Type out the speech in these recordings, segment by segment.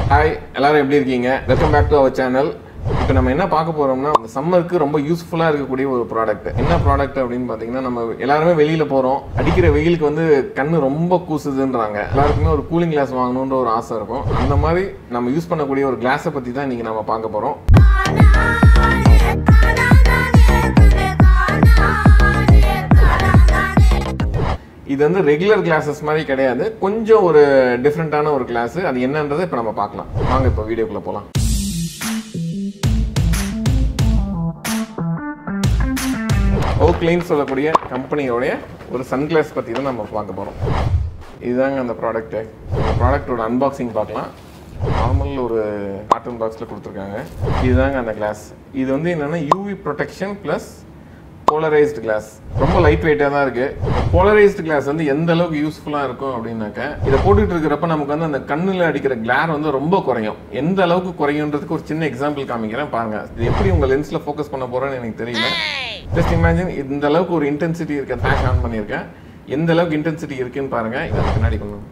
Hi, எல்லாரும் எப்படி இருக்கீங்க? Welcome back to our channel. இப்போ நம்ம என்ன பார்க்க போறோம்னா சம்மருக்கு ரொம்ப யூஸ்ஃபுல்லா இருக்கக்கூடிய ஒரு ப்ராடக்ட். என்ன ப்ராடக்ட் அப்படினு பாத்தீங்கன்னா நம்ம எல்லாரும் வெளியில போறோம். அடிக்கிற வெயிலுக்கு வந்து கண்ணு ரொம்ப கூசுதுன்றாங்க. எல்லாருக்குமே ஒரு கூலிங் கிளாஸ் வாங்கணும்ன்ற ஒரு ஆசை இருக்கும். அந்த மாதிரி நம்ம யூஸ் பண்ணக்கூடிய ஒரு கிளாஸை பத்தி தான் இன்னைக்கு நம்ம பார்க்க போறோம். இது வந்து ரெகுலர் கிளாஸஸ் மாதிரி கிடையாது, கொஞ்சம் ஒரு டிஃப்ரெண்டான ஒரு கிளாஸ். அது என்னன்றதை இப்போ நம்ம பார்க்கலாம். வாங்க இப்போ வீடியோக்குள்ள போகலாம். ஓக்லைன்னு சொல்லக்கூடிய கம்பெனியோடைய ஒரு சன்கிளாஸ் பற்றி தான் நம்ம பார்க்க போகிறோம். இதுதாங்க அந்த ப்ராடக்ட்டு. இந்த ப்ராடக்டோட அன்பாக்சிங் பார்க்கலாம். நார்மல் ஒரு கார்ட்டூன் பாக்ஸில் கொடுத்துருக்காங்க. இதுதாங்க அந்த கிளாஸ். இது வந்து என்னென்னா UV protection plus polarized glass. ரொம்ப லைட் வெயிட்டாக தான் இருக்குது. போலரைஸ்டு கிளாஸ் வந்து எந்த அளவுக்கு யூஸ்ஃபுல்லாக இருக்கும் அப்படின்னாக்க, இதை போட்டுட்டு இருக்கிறப்ப நமக்கு வந்து அந்த கண்ணில் அடிக்கிற கிளார் வந்து ரொம்ப குறையும். எந்த அளவுக்கு குறையுன்றதுக்கு ஒரு சின்ன எக்ஸாம்பிள் காமிக்கிறேன் பாருங்க. இது எப்படி உங்கள் லென்ஸில் ஃபோக்கஸ் பண்ண போகிறேன்னு எனக்கு தெரியல. ஜஸ்ட் இமேஜின் இந்த அளவுக்கு ஒரு இன்டென்சிட்டி இருக்க ஃபிளாஷ் ஆன் பண்ணியிருக்கேன். எந்த அளவுக்கு இன்டென்சிட்டி இருக்குன்னு பாருங்க. இதை பின்னாடி கொண்டு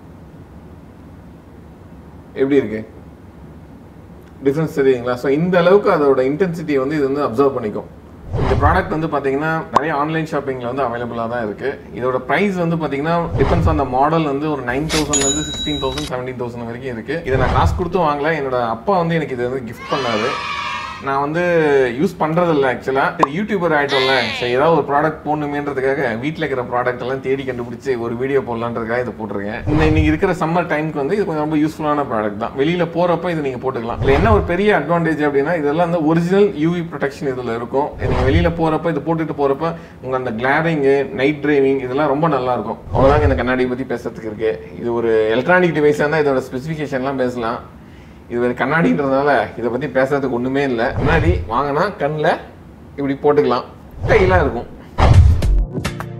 எப்படி இருக்கு டிஃப்ரென்ஸ் தெரியுங்களா? ஸோ இந்த அளவுக்கு அதோட இன்டென்சிட்டியை வந்து இது வந்து அப்சர்வ் பண்ணிக்கும். இந்த ப்ராடக்ட் வந்து பார்த்தீங்கன்னா நிறைய ஆன்லைன் ஷாப்பிங்கில் வந்து அவைலபிளாக தான் இருக்குது. இதோட ப்ரைஸ் வந்து பார்த்தீங்கன்னா டிபெண்ட்ஸ் ஆன் த மாடல் வந்து ஒரு 9,000 16,000 17,000 வரைக்கும் இருக்குது. இதை நான் காசு கொடுத்து வாங்கல. என்னோட அப்பா வந்து எனக்கு இதை வந்து கிஃப்ட் பண்ணாரு. நான் வந்து யூஸ் பண்ணுறதில்ல ஆக்சுவலாக. யூடியூபர் ஆகிட்டோம்ல, சரி ஏதாவது ஒரு ப்ராடக்ட் போடணுமேன்றதுக்காக வீட்டில் இருக்கிற ப்ராடக்ட் எல்லாம் தேடி கண்டுபிடிச்சி ஒரு வீடியோ போடலான்றதுக்காக இதை போட்டிருக்கேன். இன்னைக்கு இருக்கிற சம்மர் டைமுக்கு வந்து இது கொஞ்சம் ரொம்ப யூஸ்ஃபுல்லான ப்ராடக்ட் தான். வெளியில் போகிறப்ப இதை நீங்கள் போட்டுக்கலாம். இல்லை என்ன ஒரு பெரிய அட்வான்டேஜ் அப்படின்னா, இதெல்லாம் வந்து ஒரிஜினல் யூவி ப்ரொடெக்ஷன் இதில் இருக்கும். நீங்கள் வெளியில் போகிறப்ப இது போட்டுட்டு போகிறப்ப உங்கள் அந்த கிளாரிங்கு, நைட் டிரைவிங் இதெல்லாம் ரொம்ப நல்லாயிருக்கும். அவ்வளோதாங்க இந்த கண்ணாடியை பற்றி பேசுறதுக்கு இருக்குது. இது ஒரு எலக்ட்ரானிக் டிவைஸாக இருந்தால் இதோட ஸ்பெசிஃபிகேஷன்லாம் பேசலாம். இது ஒரு கண்ணாடின்றதுனால இதை பற்றி பேசுறதுக்கு ஒன்றுமே இல்லை. கண்ணாடி வாங்கினா கண்ணில் இப்படி போட்டுக்கலாம், கையெல்லாம் இருக்கும்.